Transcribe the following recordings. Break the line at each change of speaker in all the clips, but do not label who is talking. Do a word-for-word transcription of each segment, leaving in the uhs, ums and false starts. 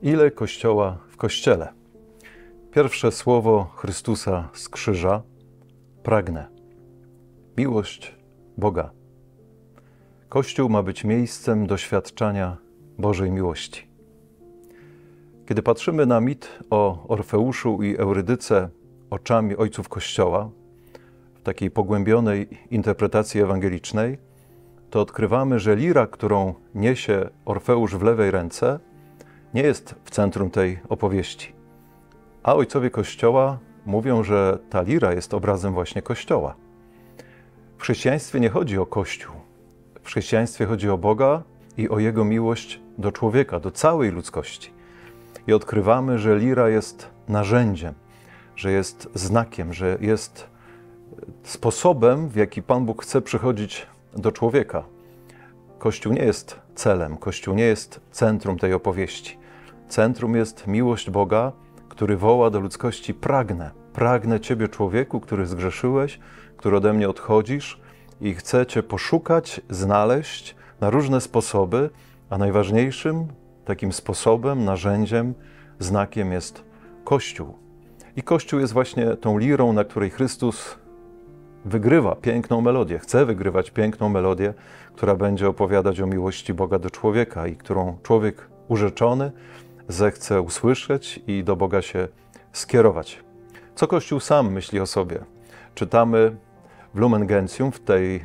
Ile Kościoła w Kościele? Pierwsze słowo Chrystusa z krzyża: pragnę. Miłość Boga. Kościół ma być miejscem doświadczania Bożej miłości. Kiedy patrzymy na mit o Orfeuszu i Eurydyce oczami ojców Kościoła, w takiej pogłębionej interpretacji ewangelicznej, to odkrywamy, że lira, którą niesie Orfeusz w lewej ręce, nie jest w centrum tej opowieści. A ojcowie Kościoła mówią, że ta lira jest obrazem właśnie Kościoła. W chrześcijaństwie nie chodzi o Kościół. W chrześcijaństwie chodzi o Boga i o Jego miłość do człowieka, do całej ludzkości. I odkrywamy, że lira jest narzędziem, że jest znakiem, że jest sposobem, w jaki Pan Bóg chce przychodzić do człowieka. Kościół nie jest celem, Kościół nie jest centrum tej opowieści. Centrum jest miłość Boga, który woła do ludzkości: pragnę, pragnę Ciebie, człowieku, który zgrzeszyłeś, który ode mnie odchodzisz, i chcę Cię poszukać, znaleźć na różne sposoby, a najważniejszym takim sposobem, narzędziem, znakiem jest Kościół. I Kościół jest właśnie tą lirą, na której Chrystus wygrywa piękną melodię, chce wygrywać piękną melodię, która będzie opowiadać o miłości Boga do człowieka i którą człowiek urzeczony zechce usłyszeć i do Boga się skierować. Co Kościół sam myśli o sobie? Czytamy w Lumen Gentium, w tej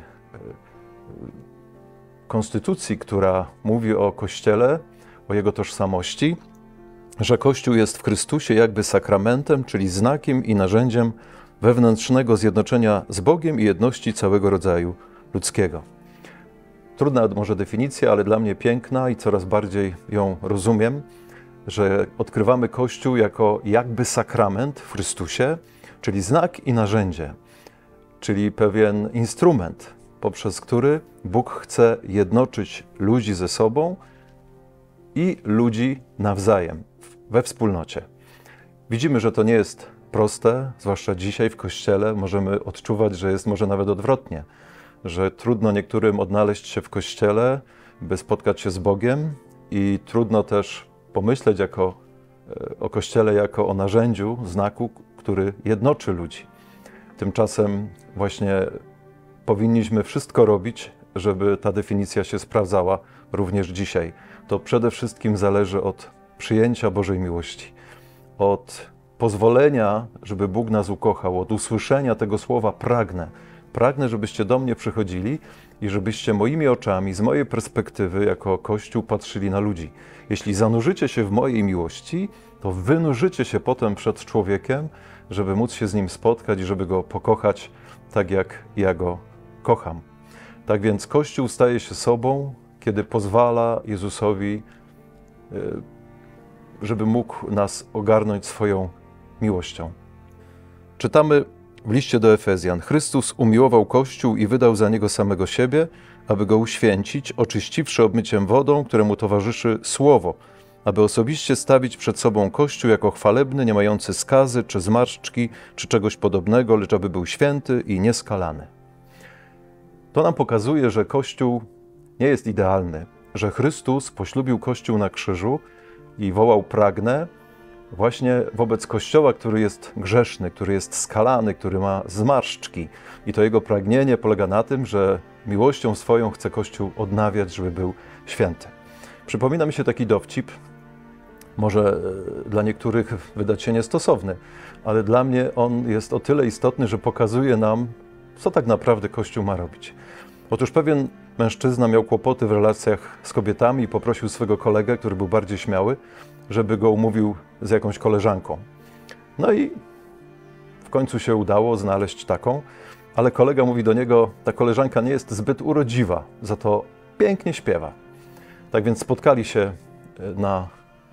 konstytucji, która mówi o Kościele, o jego tożsamości, że Kościół jest w Chrystusie jakby sakramentem, czyli znakiem i narzędziem wewnętrznego zjednoczenia z Bogiem i jedności całego rodzaju ludzkiego. Trudna może definicja, ale dla mnie piękna i coraz bardziej ją rozumiem, że odkrywamy Kościół jako jakby sakrament w Chrystusie, czyli znak i narzędzie, czyli pewien instrument, poprzez który Bóg chce jednoczyć ludzi ze sobą i ludzi nawzajem, we wspólnocie. Widzimy, że to nie jest proste, zwłaszcza dzisiaj w Kościele możemy odczuwać, że jest może nawet odwrotnie, że trudno niektórym odnaleźć się w Kościele, by spotkać się z Bogiem, i trudno też pomyśleć jako, o Kościele jako o narzędziu, znaku, który jednoczy ludzi. Tymczasem właśnie powinniśmy wszystko robić, żeby ta definicja się sprawdzała również dzisiaj. To przede wszystkim zależy od przyjęcia Bożej miłości, od pozwolenia, żeby Bóg nas ukochał, od usłyszenia tego słowa pragnę. Pragnę, żebyście do mnie przychodzili i żebyście moimi oczami, z mojej perspektywy jako Kościół patrzyli na ludzi. Jeśli zanurzycie się w mojej miłości, to wynurzycie się potem przed człowiekiem, żeby móc się z nim spotkać i żeby go pokochać tak, jak ja go kocham. Tak więc Kościół staje się sobą, kiedy pozwala Jezusowi, żeby mógł nas ogarnąć swoją miłością. Czytamy w liście do Efezjan: Chrystus umiłował Kościół i wydał za niego samego siebie, aby go uświęcić, oczyściwszy obmyciem wodą, któremu towarzyszy słowo, aby osobiście stawić przed sobą Kościół jako chwalebny, nie mający skazy, czy zmarszczki, czy czegoś podobnego, lecz aby był święty i nieskalany. To nam pokazuje, że Kościół nie jest idealny, że Chrystus poślubił Kościół na krzyżu i wołał pragnę właśnie wobec Kościoła, który jest grzeszny, który jest skalany, który ma zmarszczki. I to jego pragnienie polega na tym, że miłością swoją chce Kościół odnawiać, żeby był święty. Przypomina mi się taki dowcip, może dla niektórych wydać się niestosowny, ale dla mnie on jest o tyle istotny, że pokazuje nam, co tak naprawdę Kościół ma robić. Otóż pewien mężczyzna miał kłopoty w relacjach z kobietami i poprosił swego kolegę, który był bardziej śmiały, żeby go umówił z jakąś koleżanką. No i w końcu się udało znaleźć taką, ale kolega mówi do niego: ta koleżanka nie jest zbyt urodziwa, za to pięknie śpiewa. Tak więc spotkali się na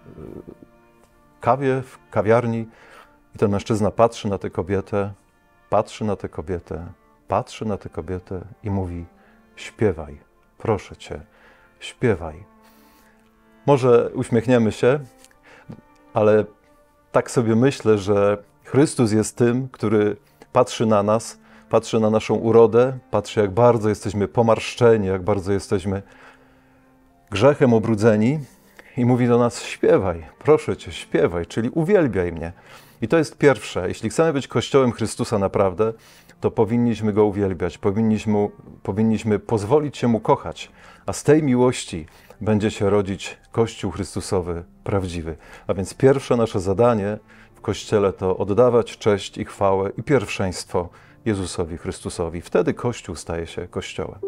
kawie, w kawiarni, i ten mężczyzna patrzy na tę kobietę, patrzy na tę kobietę, patrzy na tę kobietę i mówi: śpiewaj, proszę Cię, śpiewaj. Może uśmiechniemy się, ale tak sobie myślę, że Chrystus jest tym, który patrzy na nas, patrzy na naszą urodę, patrzy, jak bardzo jesteśmy pomarszczeni, jak bardzo jesteśmy grzechem obrudzeni, i mówi do nas: śpiewaj, proszę Cię, śpiewaj, czyli uwielbiaj mnie. I to jest pierwsze. Jeśli chcemy być Kościołem Chrystusa naprawdę, to powinniśmy Go uwielbiać, powinniśmy, powinniśmy pozwolić się Mu kochać, a z tej miłości będzie się rodzić Kościół Chrystusowy prawdziwy. A więc pierwsze nasze zadanie w Kościele to oddawać cześć i chwałę i pierwszeństwo Jezusowi Chrystusowi. Wtedy Kościół staje się Kościołem.